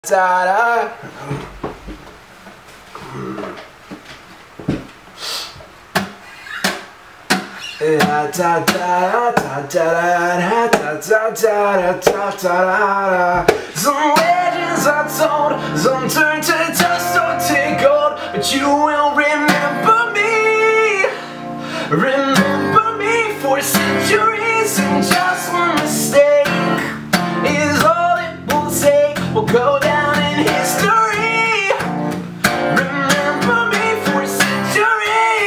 Da da. Da da da da da da da da da. Some legends are told, some turn to dust or take gold, but you will remember me. Remember me for centuries, and just one mistake is all it will take. We'll go down in history. Remember me for centuries.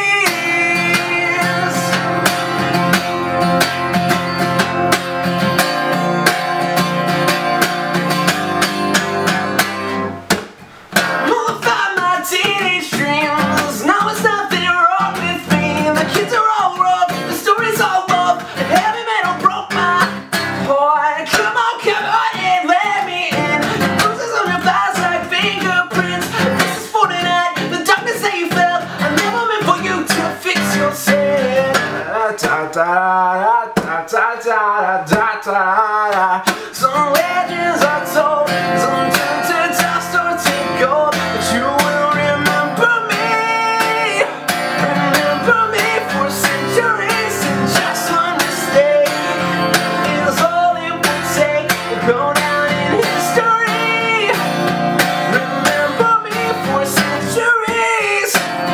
Multiply my teenage dreams. Now it's nothing wrong with me. The kids are all rough, the story's all love, and heavy metal broke my heart. Come on, and let me in. Bruises on your thighs like fingerprints. This is for tonight, the darkness that you felt. I never meant for you to fix yourself. Da da da da da da da da. Some legends are told, some turn to dust or take gold, but you will remember me. Remember me for centuries, and just one mistake is all it would take. We'll go down in history. Remember me for centuries.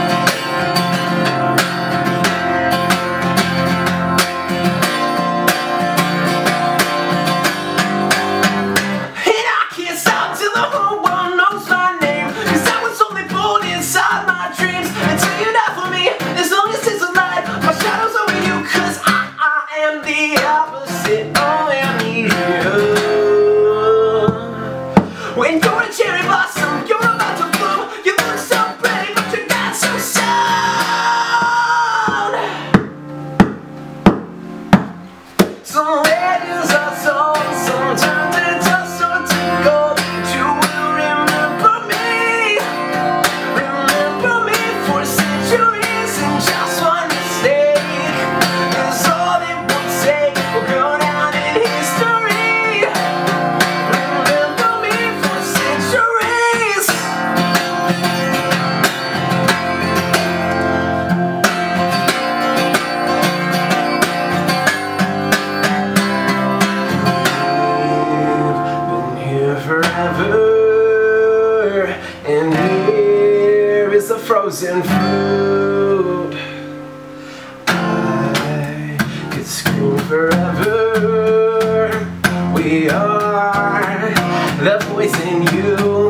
And I can't stop till the whole world knows my name, 'cause I was only born inside my dreams. Until you die for me, as long as it's alive, my shadow's over you, 'cause I am the opposite of you. When you're a cherry blossom, you're about to bloom. You look so pretty, but you're not so sound. Some legends are told, some turn to dust or to gold, but you will remember me. Remember me for centuries, and just one mistake is all it will take. We'll go down in history. Remember me for centuries. Been here forever, and here is the frozen fruit. I could scream forever. We are the voice in you.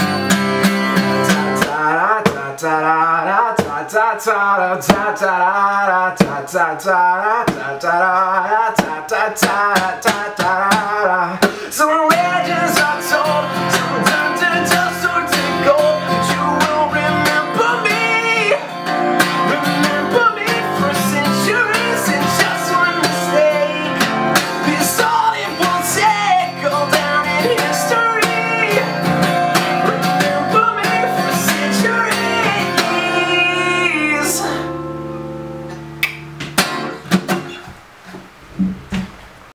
Da da da da da da da da da da da da da da da da da da da da